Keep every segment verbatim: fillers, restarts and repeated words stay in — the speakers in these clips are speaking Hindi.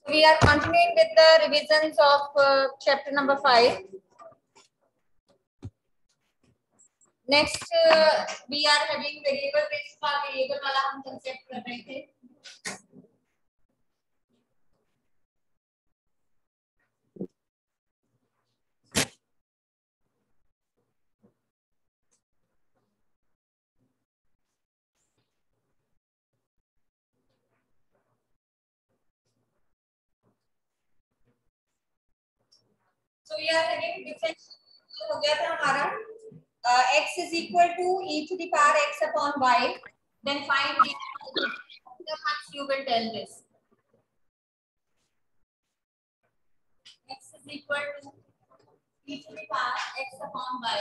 We are continuing with the revisions of uh, chapter number five. Next, uh, we are having variable based का variable वाला हम concept कर रहे थे. So we are having differential हो गया था हमारा uh, x is equal to e to the power x upon y. Then find the how much you will tell this. X is equal to e to the power x upon y.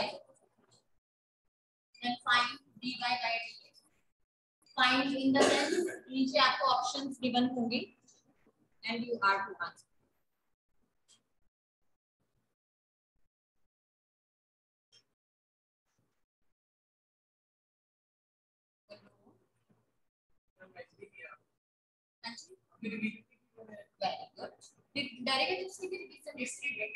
Then find dy by dx. Find in the sense नीचे आपको options given होंगी and you are to answer. Very good. Derivatives की भी revision history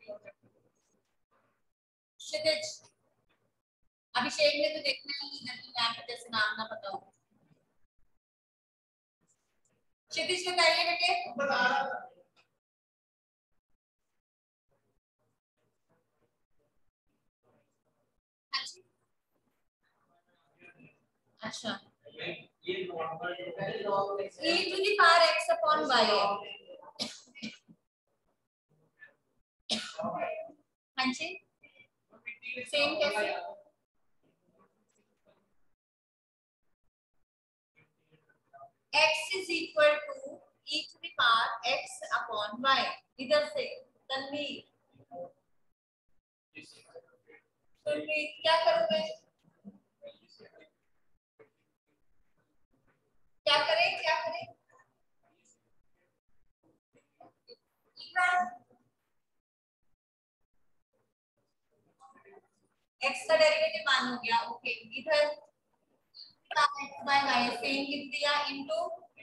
क्षितिज अभिषेक ने तो देखना ही नहीं मैम के जैसे नाम ना पता हो. क्षितिज बताइए बेटे. हाँ जी. अच्छा. e to the power x upon y है. हाँ जी. सेम कैसे? x is equal to e to the power x upon y. इधर से तन्वीर. तन्वीर क्या करोगे? क्या करें क्या करें? x का डेरिवेटिव मान हो गया. ओके इधर x by y सेम लिख दिया into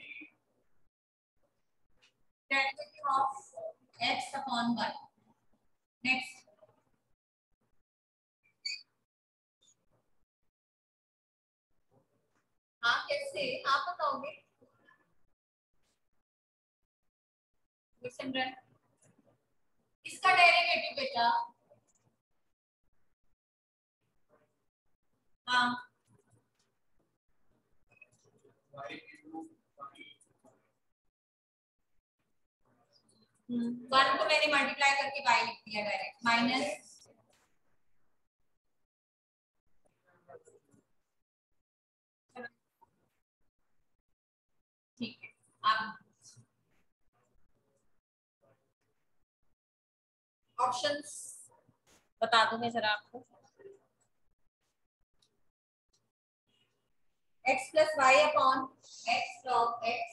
derivative of x upon y. Next हाँ कैसे आप बताओगे? सिमरन इसका डेरिवेटिव बेटा. हाँ वन को मैंने मल्टीप्लाई करके y लिख दिया डायरेक्ट माइनस ठीक है. अब ऑप्शंस बता दूं मैं जरा आपको. x plus y upon x log x.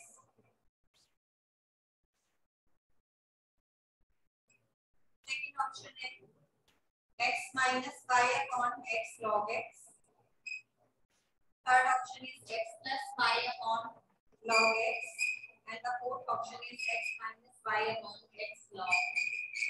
Second option है x minus y upon x log x. Third option is x plus y upon log x. And the fourth option is x minus y upon x log x.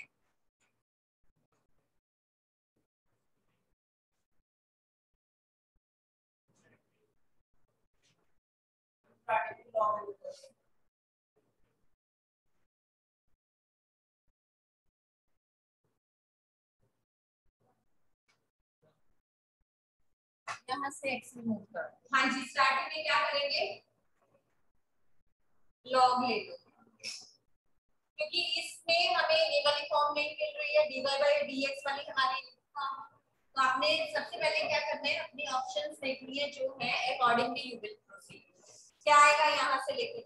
यहाँ से x रिमूव करो. हाँ जी स्टार्टिंग में क्या करेंगे? लॉग ले लो क्योंकि इसमें हमें ये वाली फॉर्म नहीं मिल रही है dy by dx वाली हमारी फॉर्म. तो आपने सबसे पहले क्या करना है अपनी ऑप्शंस देखनी है जो है अकॉर्डिंगली यू विल प्रोसीड. क्या आएगा यहाँ से लेके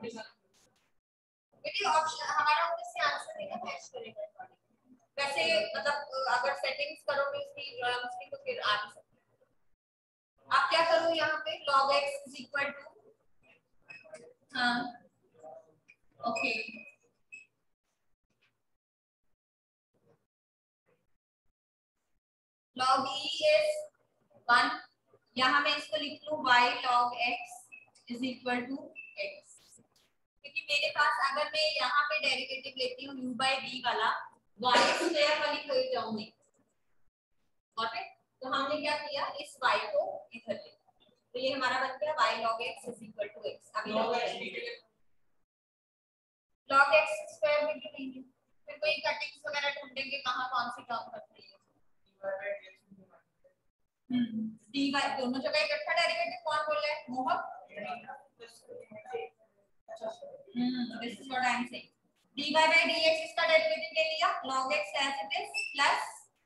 बेटी ऑप्शन हमारा उससे आंसर देगा मैच करेगा. वैसे मतलब अगर सेटिंग्स करोगे इसकी टर्म्स की तो फिर आ नहीं सकते. आप क्या करो यहाँ पे log x is equal to हाँ okay log e is one. यहाँ मैं इसको लिख लूँ y log x is equal to x क्योंकि मेरे पास अगर मैं यहाँ पे डेरिवेटिव लेती हूँ u by d वाला y स्क्वायर वाली कोई टर्म नहीं, ओके, तो हमने क्या किया, इस y को इधर ले, तो ये हमारा बन गया y log x is equal to x। अभी log x स्क्वायर में क्यों नहीं, फिर कोई कटिंग्स वगैरह ढूंढेंगे कहाँ कौन सी टर्म करती है। हम्म dy दोनों जगह इकट्ठा डेरिवेटिव कौन बोल रहा है, Mohak. Hmm this is what I am saying, dy by dx इसका डेरिवेटिव ले लिया, log x as it is plus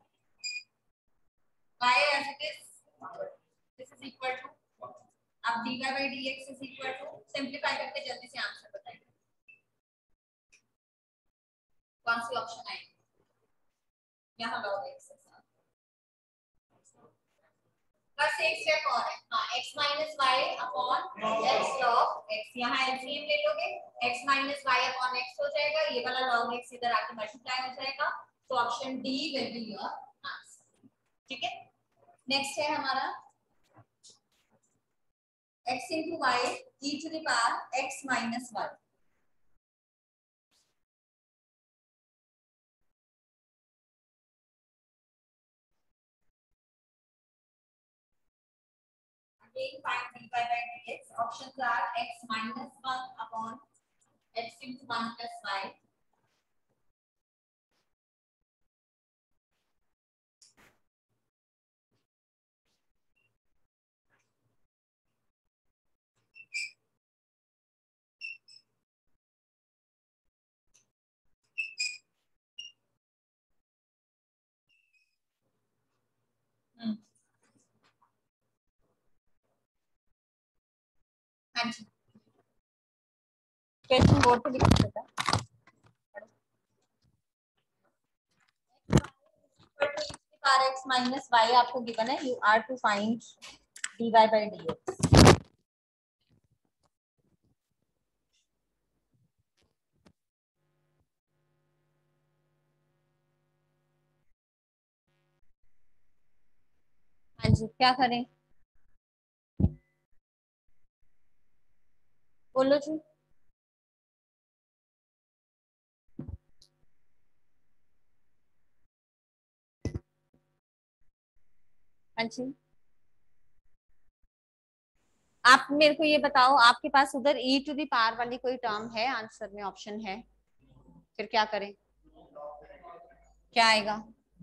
y as it is, this is equal to, अब dy by dx is equal to, simplify करके जल्दी से आंसर बताइए कौन सी ऑप्शन आएगी, यहाँ log x है, बस एक स्टेप और है, हाँ x minus y upon x log x, यहाँ एलसीएम ले लोगे, x minus y upon x हो जाएगा, ये वाला log x इधर आके मल्टीप्लाई हो जाएगा, तो option D will be your answer. ठीक है, नेक्स्ट है हमारा x into y e to the power x minus y। Again find dy by dx, options are x minus one upon x into one plus y, हाँ जी क्वेश्चन बोर्ड पे लिख देता है, x minus y आपको गिवन है, you are to find dy by dx। हाँ जी क्या करें, बोलो जी। हाँ जी आप मेरे को ये बताओ, आपके पास उधर e टू द पावर वाली कोई टर्म है, आंसर में ऑप्शन है, फिर क्या करें, क्या आएगा,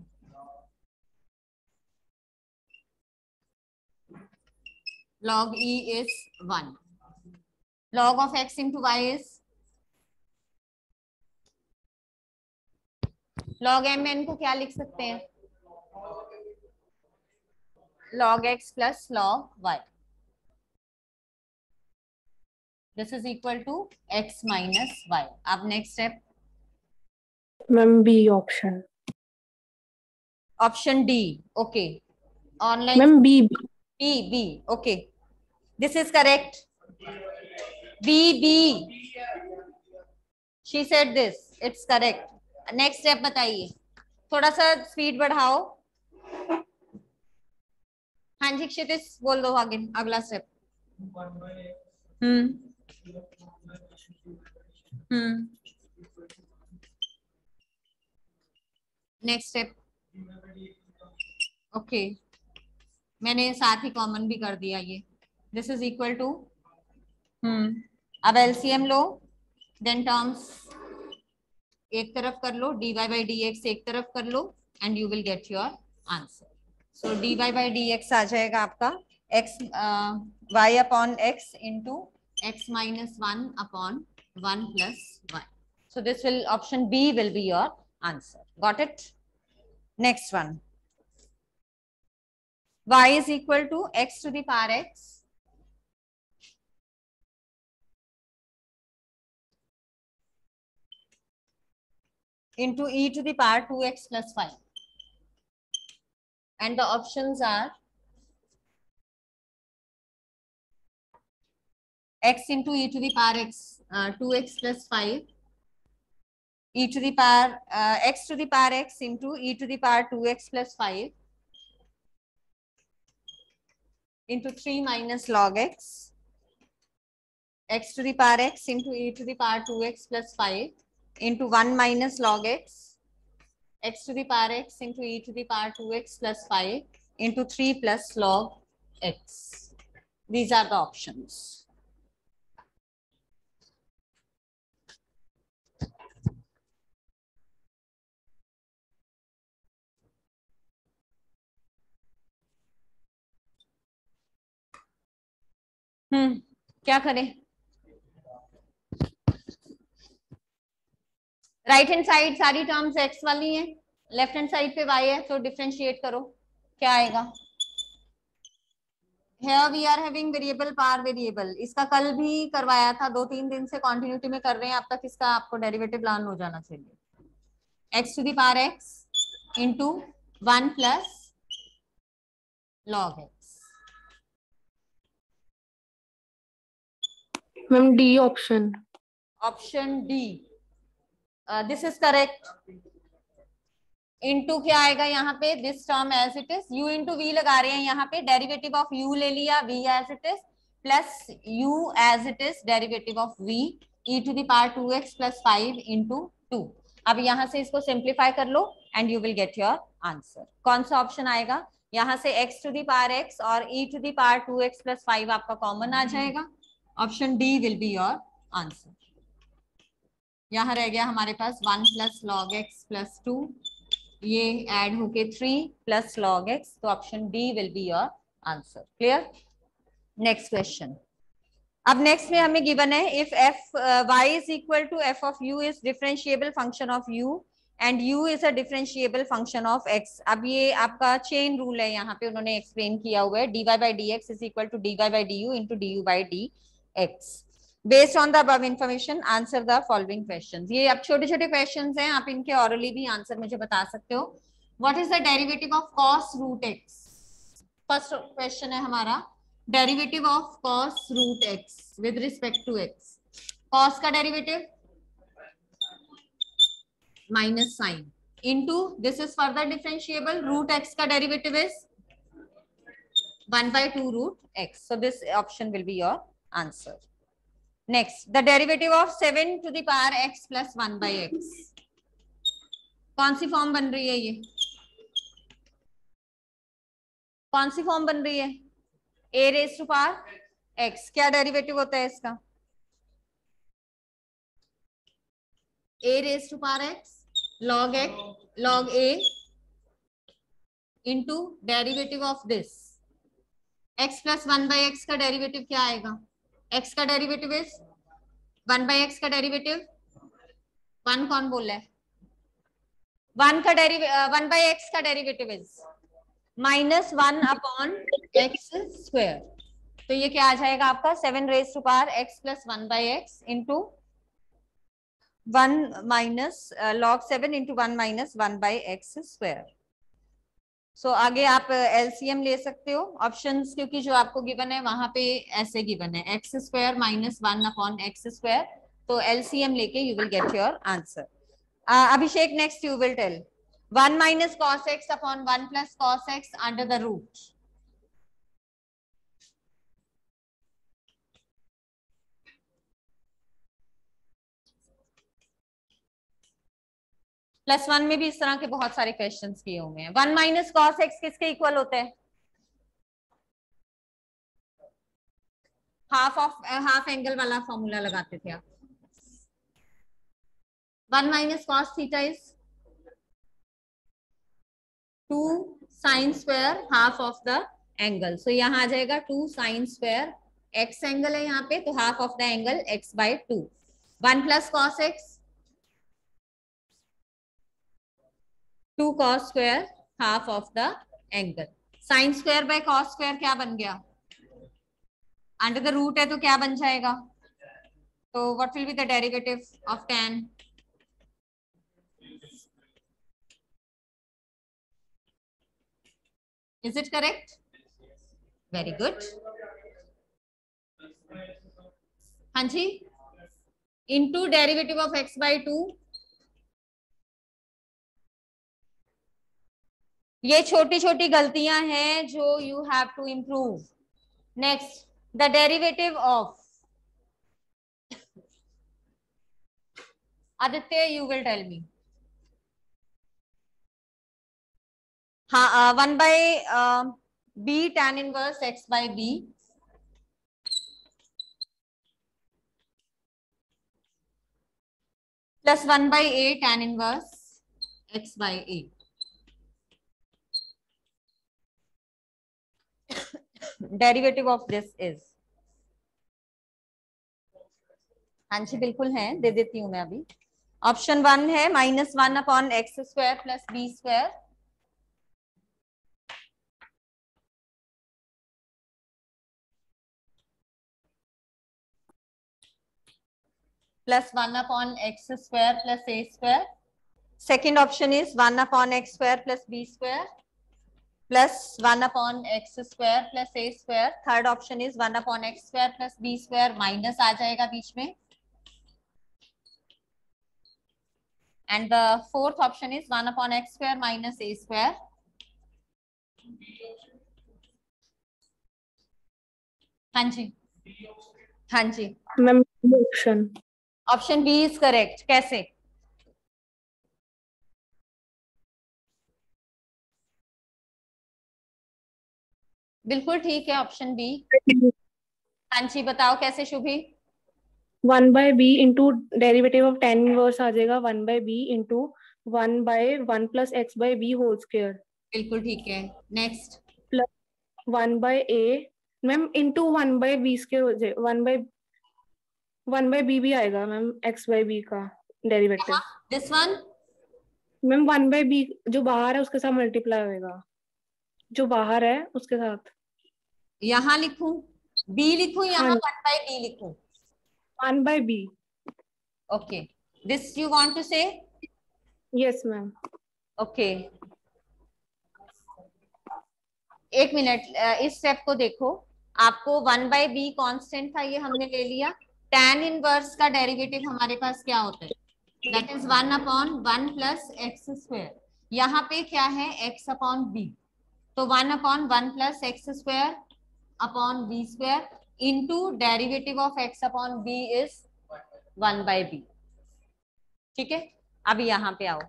log e is one, log of x into y is log mn को क्या लिख सकते हैं, log x plus log y, this is equal to x minus y। अब next step ma'am B option, option D, okay, online ma'am B B B, okay this is correct, B B she said this, it's correct. Next step बताइए, थोड़ा सा स्पीड बढ़ाओ। हाँ जी क्षितिज बोल दो आगे अगला स्टेप। Hmm hmm next step, okay मैंने साथ ही कॉमन भी कर दिया ये, this is equal to, hmm अब एलसीएम लो, देन टर्म्स एक तरफ कर लो, dy by dx एक तरफ कर लो, and you will get your answer. So dy by dx आ जाएगा आपका x y upon x into x minus one upon one plus one. So this will, option B will be your answer. Got it? Next one, y is equal to x to the power x into e to the power two x plus five, and the options are x into e to the power x uh, two x plus five, e to the power uh, x to the power x into e to the power two x plus five into three minus log x, x to the power x into e to the power two x plus five into one minus log x, x to the power x into e to the power two x plus five into three plus log x. These are the options. Hmm क्या करें? राइट हैंड साइड सारी टर्म्स x वाली हैं, लेफ्ट हैंड साइड पे y है, तो डिफरेंशिएट करो, क्या आएगा? Here we are having variable par variable. इसका कल भी करवाया था, दो तीन दिन से कॉन्टिन्यूटी में कर रहे हैं, अब तक इसका आपको डेरिवेटिव लर्न हो जाना चाहिए. x to the power x into one plus log x. Ma'am D option. Option D, this is correct. Into क्या आएगा यहाँ पे? This term as it is, u into v लगा रहे हैं यहाँ पे, डेरिवेटिव ऑफ u ले लिया, v as it is plus u as it is derivative of v e to the power two x plus five into two. अब यहाँ से इसको सिंप्लीफाई कर लो and you will get your answer. कौन सा ऑप्शन आएगा? यहाँ से x to the power x और e to the power two x plus five आपका कॉमन आ जाएगा. Option D will be your answer. यहाँ रह गया हमारे पास one plus log x plus two, ये ऐड होके थ्री प्लस लॉग एक्स, तो option D will be your answer. Clear? Next question. अब नेक्स्ट में हमें गिवन है if f y is equal to f of u is differentiable function of u and u is a differentiable function of x. अब ये आपका चेन रूल है, यहाँ पे उन्होंने एक्सप्लेन किया हुआ है, d y by d x is equal to d y by d u into d u by d x. Based on the above information, answer the following questions. ये अब छोटे छोटे questions हैं, आप इनके orally भी आंसर मुझे बता सकते हो. What is the derivative of cos root x? First question है हमारा, derivative of cos root x with respect to x. Cos का derivative minus sin into, this is further differentiable, root x का derivative is one by two root x. So this option will be your answer. Next, the derivative of seven to the power x plus one by x. कौन सी फॉर्म बन रही है? ये कौन सी फॉर्म बन रही है? a raised to power x. क्या डेरिवेटिव होता है इसका? a raised to power x log x log a into derivative of this x plus one by x का डेरिवेटिव क्या आएगा? x का derivative is one by x का डेरिवेटिव, वन कौन बोल रहा है? वन का डेरिवेटिव, वन बाई एक्स का derivative is minus one upon x square. तो ये क्या आ जाएगा आपका? Seven raise to power x plus one by x into one minus log seven into one minus one by x square. So so, आगे आप एलसीएम ले सकते हो ऑप्शंस, क्योंकि जो आपको गिवन है वहां पे ऐसे गिवन है x square minus one upon x square, तो एलसीएम लेके you will get your answer. Abhishek next you will tell one minus cos x upon one plus cos x under the root. Plus one में भी इस तरह के बहुत सारे क्वेश्चंस किए हुए हैं. वन माइनस कॉस एक्स किसके इक्वल होते हैं? हाफ ऑफ हाफ एंगल वाला फॉर्मूला लगाते थे आप. One minus cos theta is two sine square half of the angle. So यहाँ आ जाएगा two sine square, x angle है यहाँ पे, तो half of the angle x by two. One plus cos x two cos square half of the angle. Sine square by cos square क्या बन गया? अंडर द रूट है तो क्या बन जाएगा? तो what will be the derivative of tan? Is it correct? Very good. हाँ जी, into derivative of x by two. ये छोटी छोटी गलतियां हैं जो you have to improve. Next, the derivative of Aditya, you will tell me. हाँ, one by b tan inverse x by b plus one by a tan inverse x by a. Derivative of this is, हाँ जी बिल्कुल है, दे देती हूँ मैं अभी. ऑप्शन वन है minus one upon x square plus b square plus one upon x square plus a square. Second option is one upon x square plus b square plus one upon x square plus a square. Third option is one upon x square plus b square, minus आ जाएगा बीच में. And the fourth option is one upon x square minus a square. हाँ जी, हाँ जी ma'am option option b is correct. कैसे? बिल्कुल ठीक है ऑप्शन बी. हाँ जी बताओ कैसे Shubhi? One by b into derivative of tan inverse आ जाएगा one by b into one by one plus x by b whole square. बिल्कुल ठीक है. Next plus one by a ma'am into one by b square हो जाएगा. One by one by b भी आएगा मैम, एक्स बाय बी का derivative. This one ma'am one by b जो बाहर है उसके साथ मल्टीप्लाई होएगा, जो बाहर है उसके साथ. यहाँ लिखूं बी लिखूं यहाँ हाँ, वन बाय बी लिखूं? One by b. Okay, this you want to say? Yes ma'am. Okay एक मिनट, इस स्टेप को देखो. आपको वन बाय बी कॉन्स्टेंट था, ये हमने ले लिया. tan इनवर्स का डेरिवेटिव हमारे पास क्या होता है? That is one upon one plus x square. यहाँ पे क्या है? x upon b. तो one upon one plus x square upon b square into derivative of x upon b is one by b. ठीक है, अभी यहाँ पे आओ,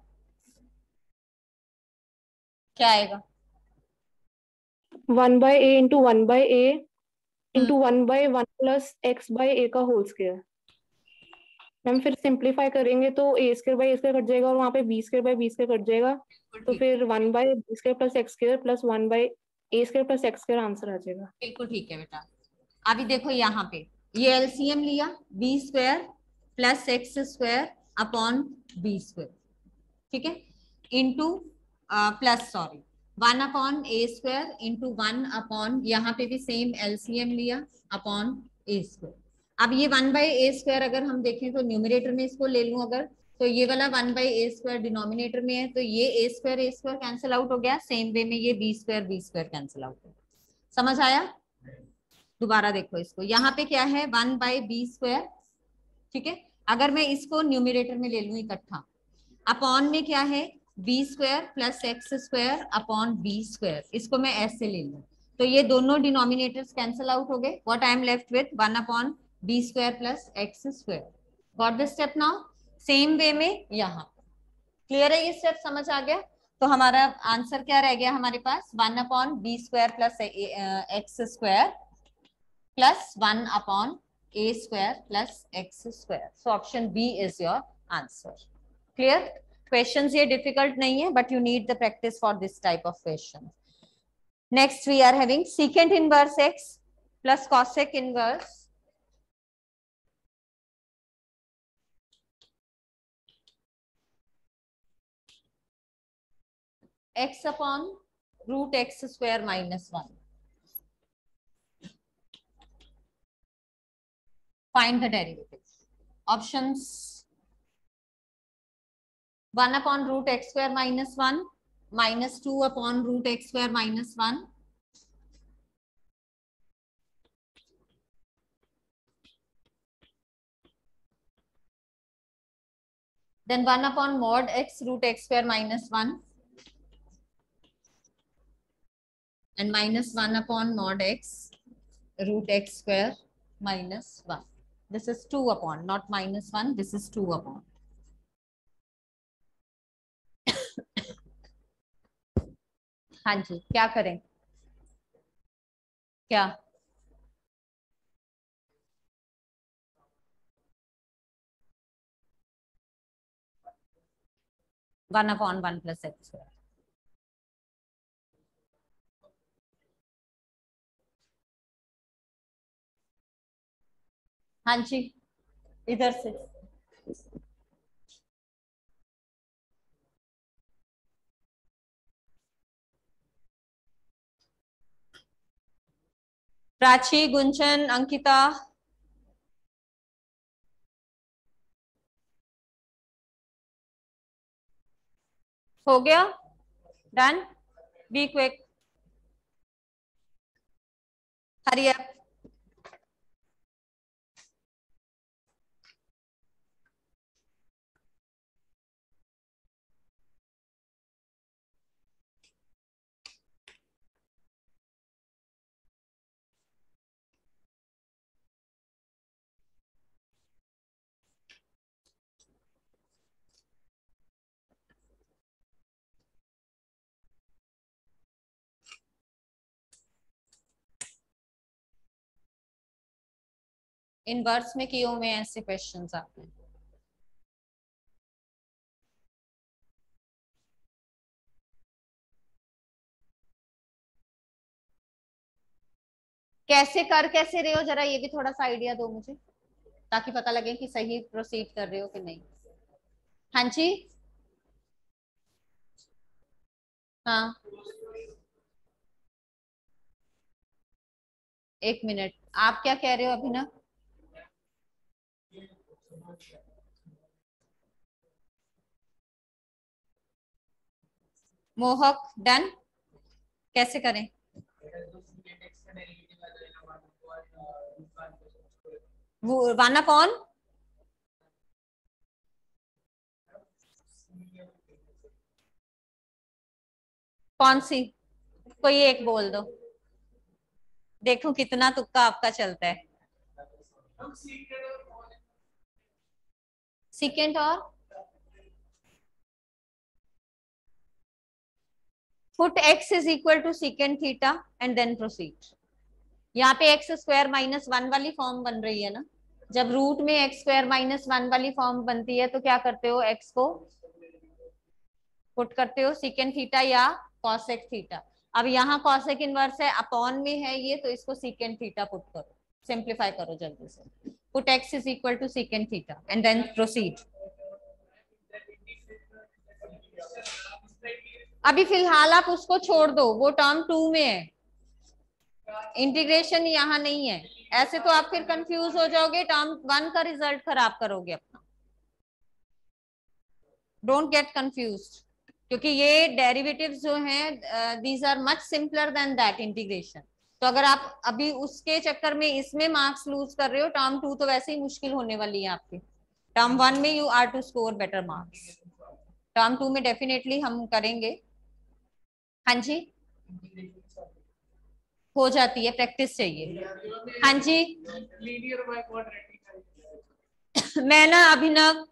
क्या आएगा? One by a into one by a into one by one plus x by a का होल स्क्वायर. मैम फिर सिंप्लीफाई करेंगे तो ए square by a square cut जाएगा और वहाँ पे b square by b square cut जाएगा. तो फिर one by b square plus x square plus one by a square plus x square answer आ जाएगा. बिल्कुल ठीक है बेटा. अभी देखो यहाँ पे ये एलसीएम लिया, b square plus x square upon b square. ठीक है, into plus sorry one upon a square into one upon, यहाँ पे भी सेम एलसीएम लिया अपॉन ए स्क्वायर. अब ये वन बाई ए स्क्वायर अगर हम देखें तो न्यूमरेटर में इसको ले लूं अगर, तो ये वाला one by a square denominator में है, तो ये a square a square cancel out हो गया. सेम वे में ये b square b square cancel out हो गया. समझ आया? दोबारा देखो इसको, यहाँ पे क्या है? One by b square. ठीक है, अगर मैं इसको न्यूमरेटर में ले लूं इकट्ठा, अपॉन में क्या है? B square plus x square upon b square. इसको मैं ऐसे ले लूं तो ये दोनों डिनोमिनेटर्स कैंसिल आउट हो गए. What I am left with? One upon b square plus x square. Got this step now? Same way में यहाँ क्लियर है ये स्टेप? समझ आ गया? तो हमारा आंसर क्या रह गया हमारे पास? One upon b square plus x square plus one upon a square plus x square. So option b is your answer. Clear? Questions ये डिफिकल्ट नहीं है, but you need the practice for this type of question. Next we are having secant inverse x plus cosec inverse x upon root x square minus one. Find the derivative. Options: one upon root x square minus one, minus two upon root x square minus one, then one upon mod x root x square minus one, and minus one upon mod x root x square minus one. This is two upon, not minus one, this is two upon. हाँ जी, क्या करें? क्या? One upon one plus x square. हाँ जी, इधर से। प्राची, गुंजन, अंकिता। हो गया? Done? Be quick, hurry up. Inverse में किए हुए ऐसे क्वेश्चंस आपने। कैसे कर कैसे रहे हो, जरा ये भी थोड़ा सा आइडिया दो मुझे, ताकि पता लगे कि सही प्रोसीड कर रहे हो कि नहीं। हाँ जी। हाँ, एक मिनट, आप क्या कह रहे हो अभिनव? मोहक, डन? कैसे करें? वो वन अपॉन कौन सी? कोई एक बोल दो, देखो कितना तुक्का आपका चलता है। सेकेंड और put x is equal to secant theta and then proceed. यहाँ पे एक्स स्क्वायर माइनस वन वाली फॉर्म बन रही है ना। जब रूट में एक्स स्क्वायर माइनस वन वाली फॉर्म बनती है तो क्या करते हो, एक्स को पुट करते हो सेकेंड थीटा या कॉसेक थीटा। अब यहाँ कॉसेक इनवर्स है, अपॉन में है ये, तो इसको सेकेंड थीटा पुट करो, सिंप्लीफाई करो जल्दी से। Put x is equal to secant theta and then proceed. अभी फिलहाल आप उसको छोड़ दो, वो टर्म टू में है, इंटीग्रेशन यहाँ नहीं है। ऐसे तो आप फिर कंफ्यूज हो जाओगे, टर्म वन का रिजल्ट खराब करोगे अपना। डोंट गेट कंफ्यूज्ड, क्योंकि ये डेरिवेटिव्स जो हैं these are much simpler than that integration. तो अगर आप अभी उसके चक्कर में इसमें मार्क्स लूज कर रहे हो, टर्म टू तो वैसे ही मुश्किल होने वाली है आपकी। टर्म वन में you are to score better marks, term two में डेफिनेटली हम करेंगे। हाँ जी, हो जाती है, प्रैक्टिस चाहिए। हाँ जी। मैं ना अभिनव,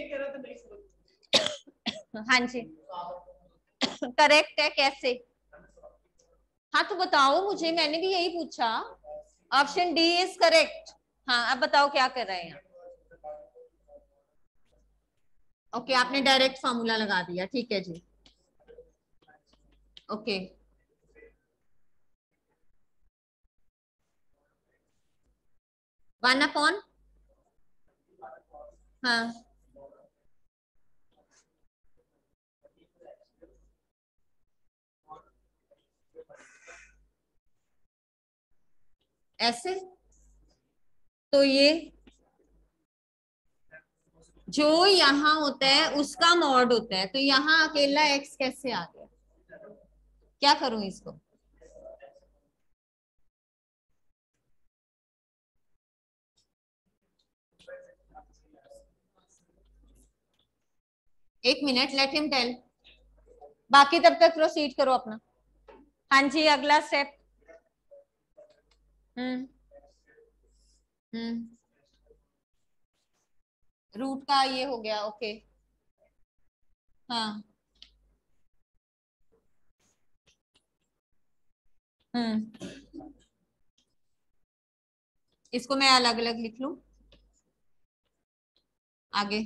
हाँ जी, करेक्ट है कैसे? हाँ तो बताओ मुझे, मैंने भी यही पूछा। Option D is correct. हाँ अब बताओ क्या कर रहे हैं यहाँ? ओके, आपने डायरेक्ट फॉर्मूला लगा दिया, ठीक है जी। ओके, वन अपॉन, हाँ ऐसे, तो ये जो यहाँ होता है उसका मॉड होता है, तो यहाँ अकेला एक्स कैसे आ गया? क्या करूं इसको? एक मिनट, लेट हिम टेल, बाकी तब तक प्रोसीड करो अपना। हाँ जी, अगला स्टेप। हम्म हम्म रूट का ये हो गया, ओके। हाँ हम्म इसको मैं अलग अलग लिख लूं आगे।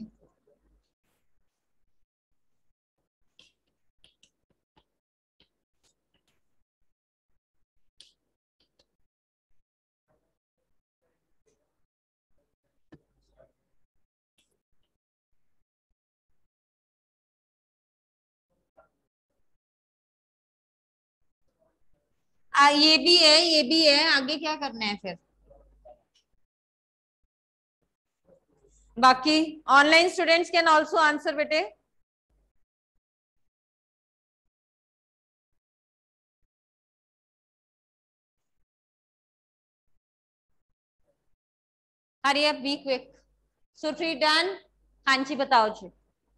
आ, ये भी है ये भी है, आगे क्या करना है फिर? बाकी online students can also answer बेटे। Hurry up be quick. सुट्री डन। हाँ जी बताओ जी।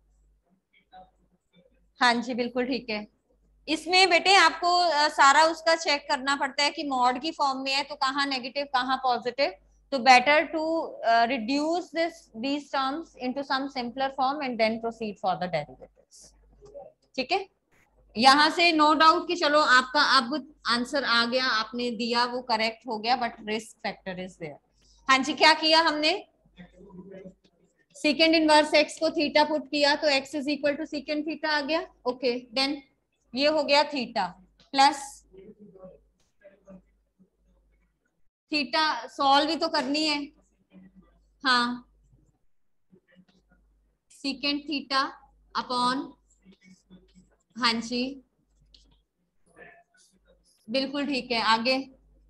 हाँ जी बिल्कुल ठीक है। इसमें बेटे आपको अ, सारा उसका चेक करना पड़ता है कि मॉड की फॉर्म में है तो कहाँ नेगेटिव कहाँ पॉजिटिव। तो better to reduce this these terms into some simpler form and then proceed for the derivatives. ठीक है, यहां से नो डाउट कि चलो आपका अब आंसर आ गया, आपने दिया वो करेक्ट हो गया, but risk factor is there. हाँ जी क्या किया हमने? सेकेंड इनवर्स एक्स को थीटा पुट किया तो x is equal to secant theta आ गया। ओके देन ये हो गया थीटा प्लस थीटा, सॉल्व भी तो करनी है। हाँ सेकेंड थीटा अपॉन, हाँ जी बिल्कुल ठीक है। आगे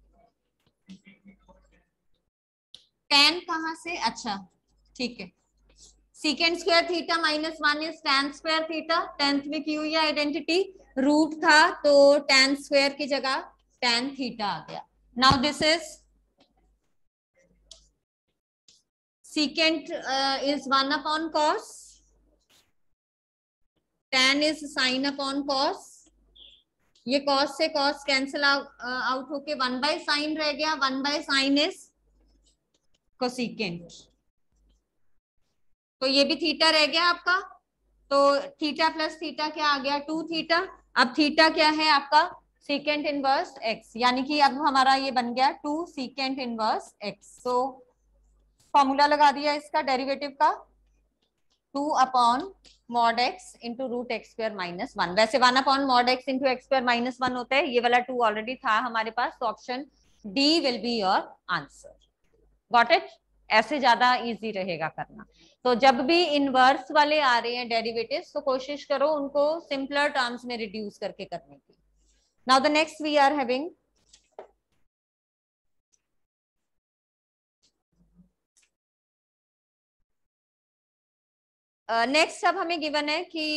टेन कहाँ से? अच्छा ठीक है, secant square theta minus one is tan square theta. टेंथ में की हुई आइडेंटिटी रूट था तो टेन स्क्वायर की जगह टेन थीटा आ गया। Now this is secant uh, is one upon cos, tan is sin upon cos, ये cos से cos कैंसिल आउट होके वन बाय साइन रह गया, one by sine is cosecant, तो ये भी थीटा रह गया आपका। तो थीटा प्लस थीटा क्या आ गया? To theta. अब थीटा क्या है आपका? सीकेंट इनवर्स एक्स, यानी कि अब हमारा ये बन गया टू सीकेंट इनवर्स एक्स। तो फॉर्मूला लगा दिया इसका डेरिवेटिव का, two upon mod x into root x square minus one. वैसे one upon mod x into x square minus one होता है, ये वाला टू ऑलरेडी था हमारे पास, तो option D will be your answer. Got it? ऐसे ज्यादा इजी रहेगा करना। तो जब भी इनवर्स वाले आ रहे हैं डेरिवेटिव्स तो कोशिश करो उनको सिंपलर टर्म्स में रिड्यूस करके करने की। Now the next we are having next अब हमें गिवन है कि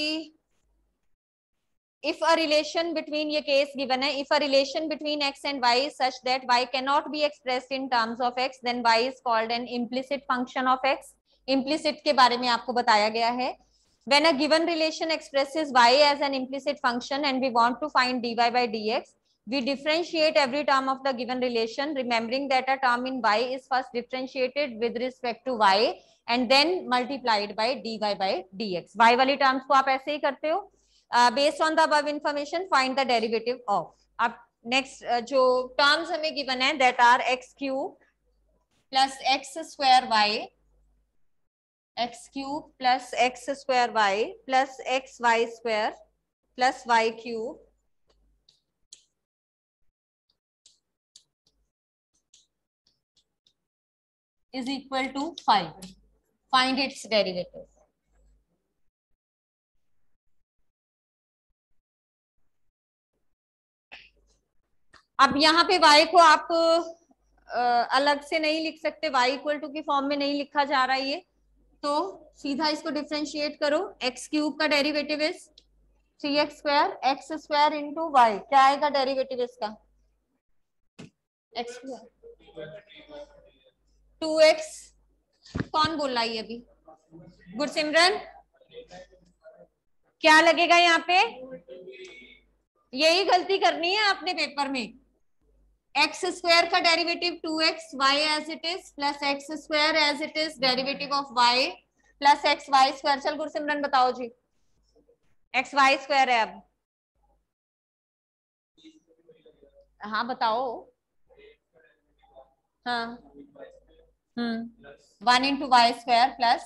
if a relation between, ये केस गिवन है, if a relation between x and y is such that y cannot be expressed in terms of x, then y is called an implicit function of x. implicit के बारे में आपको बताया गया है। when a given relation expresses y as an implicit function and we want to find dy by dx, we differentiate every term of the given relation, remembering that a term in y is first differentiated with respect to y and then multiplied by dy by dx. y वाली terms को आप ऐसे ही करते हो। Uh, based on the above information, find the derivative of. अब next uh, जो terms हमें given है that are x cube plus x square y, x cube plus x square y plus x y square plus y cube is equal to five. Find its derivative. अब यहाँ पे y को आप आ, अलग से नहीं लिख सकते, y इक्वल टू की फॉर्म में नहीं लिखा जा रहा है ये, तो सीधा इसको डिफरेंशिएट करो। एक्स क्यूब का derivative is three x square, x square into y, क्या आएगा डेरिवेटिव इसका? X two x. कौन बोल रहा है अभी? गुरसिमरन, क्या लगेगा यहाँ पे? यही गलती करनी है आपने पेपर में। एक्स स्क्वायर का derivative two x, y as it is, plus x square as it is, derivative of y plus x y square. चल गुरसिमरन बताओ जी, एक्स वाई स्क्वायर है अब हाँ बताओ। हाँ hmm one into y square plus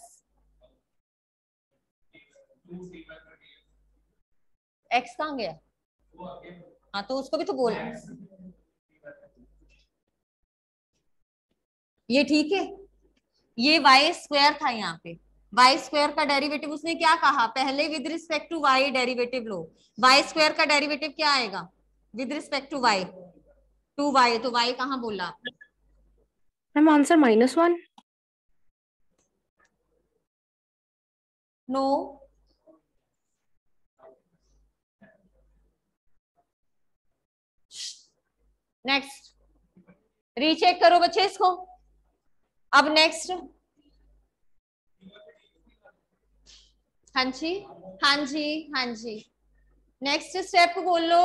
x कहाँ गया? हाँ तो उसको भी तो बोल। ये ठीक है, ये वाई स्क्वायर था यहाँ पे, वाई स्क्वायर का डेरिवेटिव उसने क्या कहा पहले, with respect to y derivative लो। वाई स्क्वायर का डेरिवेटिव क्या आएगा with respect to y? Two y, तो वाई कहाँ बोला आपने? Ma'am answer minus one. No, next recheck करो बच्चे इसको। अब नेक्स्ट, हाँ जी हाँ जी हाँ जी, नेक्स्ट स्टेप बोलो।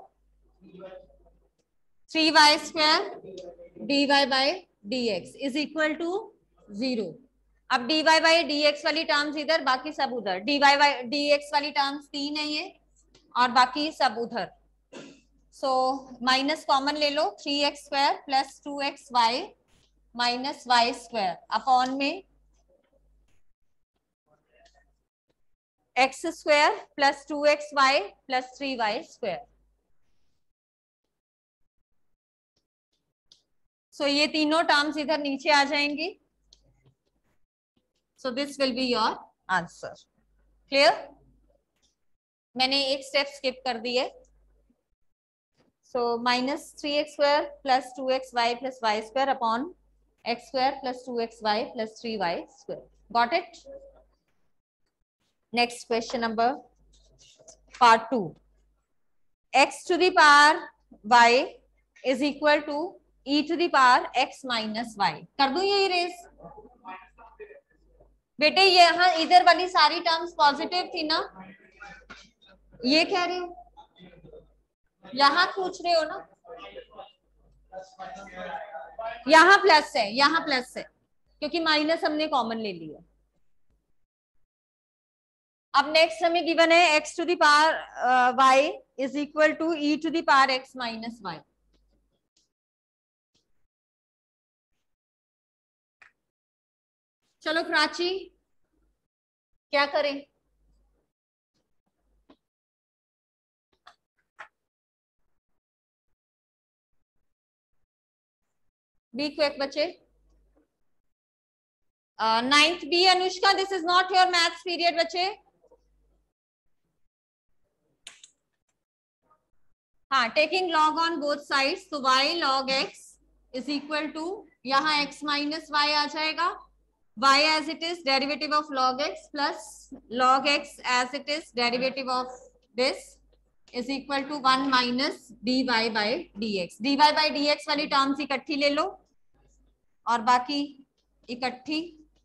Three y square d y by d x is equal to zero. अब d y by d x वाली टर्म्स इधर, बाकी सब उधर। D y by d x वाली टर्म्स तीन है ये, और बाकी सब उधर। सो माइनस कॉमन ले लो, three x square plus two x y minus y square upon में x square plus two x y plus three y square. So ये तीनों टर्म्स इधर नीचे आ जाएंगी। So this will be your answer. Clear? मैंने एक स्टेप स्किप कर दी है। So minus three x square plus two x y plus y square upon x square plus two x y plus three y square. Got it? Next question number part two. X to the power y is equal to e to the power x minus y. कर दूं ये इरेज? बेटे ये यहाँ इधर वाली सारी टर्म्स पॉजिटिव थी ना, ये कह रहे हो, यहाँ पूछ रहे हो ना, यहाँ प्लस है, यहाँ प्लस है क्योंकि माइनस हमने कॉमन ले लिया। अब नेक्स्ट हमें गिवन है x to the power y is equal to e to the power x minus y. चलो प्राची क्या करें? बी क्विक बच्चे। Ninth B Anushka, this is not your maths period बच्चे। हाँ, taking log on both sides, तो y log x is equal to यहाँ x माइनस वाई आ जाएगा, y as it is derivative of log x plus log x as it is derivative of this is equal to one minus d y by d x. D y by d x वाली टर्म्स इकट्ठी ले लो और बाकी इकट्ठी।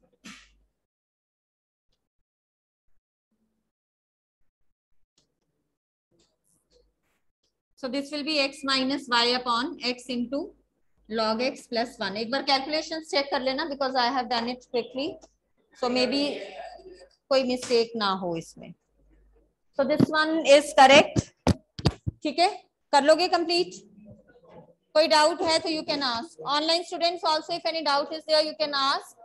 So this will be x minus y upon x into log x plus one. एक बार कैलकुलेशंस चेक कर लेना because I have done it quickly. So maybe कोई मिस्टेक ना हो इसमें. So this one is correct. ठीक है, कर लोगे कंप्लीट? कोई डाउट है तो you can ask. Online students also if any doubt is there you can ask.